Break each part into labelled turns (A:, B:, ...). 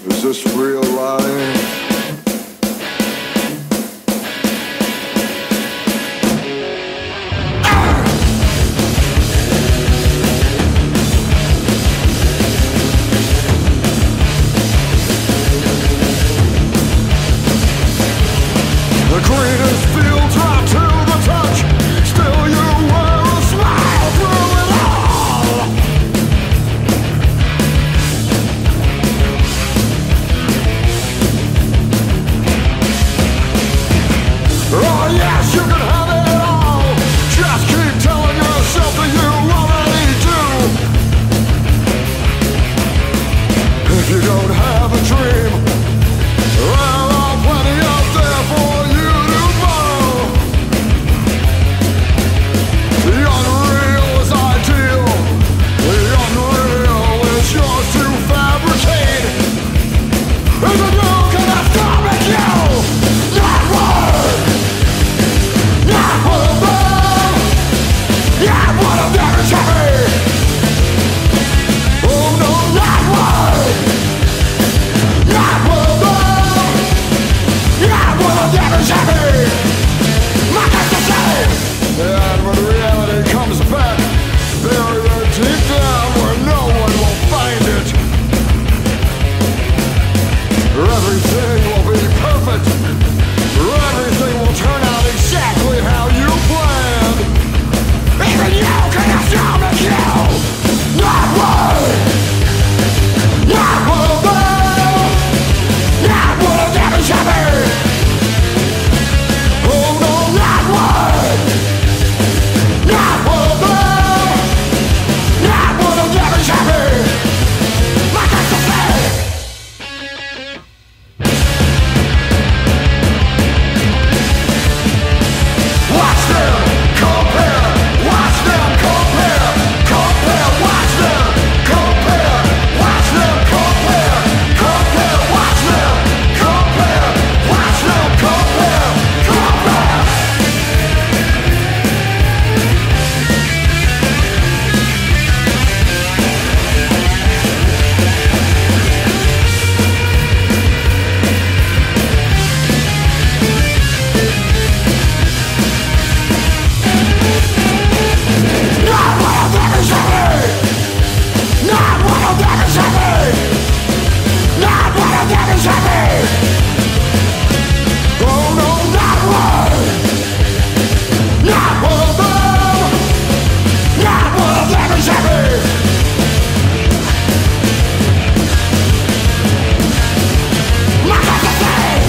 A: Is this real life? The greenest fields right to the touch. Still you wear a smile through it all. Oh yes, you can have it all. Just keep telling yourself that you already do. If you don't have a dream, there are plenty out there for you to borrow. The unreal is ideal. The unreal is yours to fabricate. And the new cannot stomach you. Not one. Not one of them. Not one of them is happy. Oh no, not one. Not one of them. Not one of them is happy. My God, the same. And when reality comes back, bury it deep down where no one will find it. Everything will be perfect. Everything will turn out exactly how you planned. Even you cannot stomach you. Not one. Not one of them. Not one of them is happy. Oh no, not one. Not one of them. Not one of them is happy. My God, the same. Watch them compare. Watch them compare. Compare. Watch them compare. Watch them compare. Compare. Watch them compare. Watch them compare. Compare. Not one of them is happy. Not one of them is happy. Not one of them is happy. Oh no, not one. Not one of them. Not one of them is happy. My God, the same.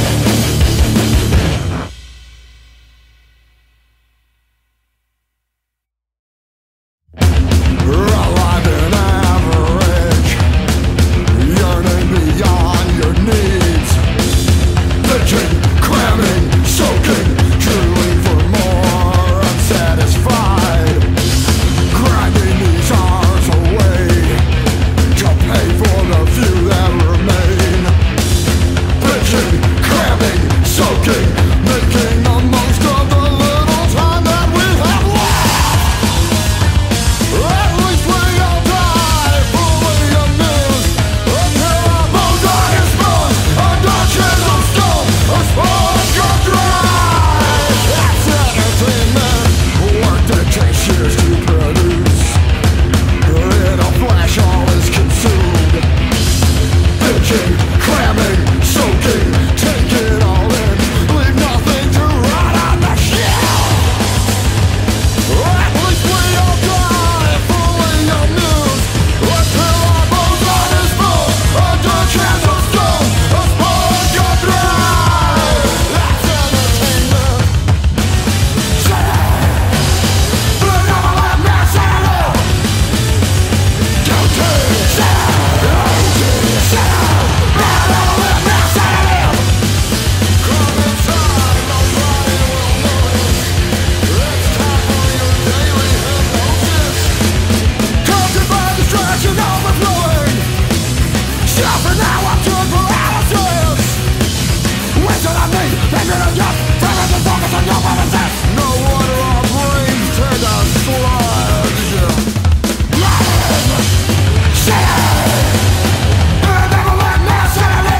A: Alive and average, yearning beyond your needs. Bitching, cramming, soaking, drooling for more, unsatisfied. Grinding these hours away to pay for the few that remain. Bitching, cramming, soaking, making the most of the little time that we have left. At least we all die fully amused until our bones are exposed under chisel skull, a sponge got dry. That's entertainment, work that takes years to produce. In a flash all is consumed. Bitching, cramming, soaking, take it all in, leave nothing to rot on the shelf. At least we all die fully amused until our bones are exposed under chisel skull, a sponge got dry. That's entertainment. Shut up. But never let me say it. Don't do it. Shut up. Don't do it. Shut up. But never let me say it. Come inside, nobody will notice. It's time for your daily hypnosis. Taunted by distraction overflowing. Suffering now up to paralysis. Wasted on me, thinking of just focus and focus on your promises. No wonder our brains turn to sludge. Lying, shitting, and never let me say it.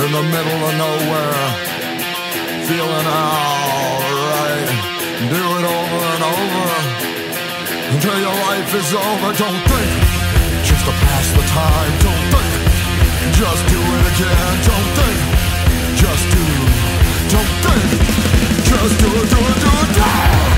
A: in the middle of nowhere, feeling alright. Do it over and over until your life is over. Don't think just to pass the time. Don't think, just do it again. Don't think, just do. Don't think, just do it, do it, do it.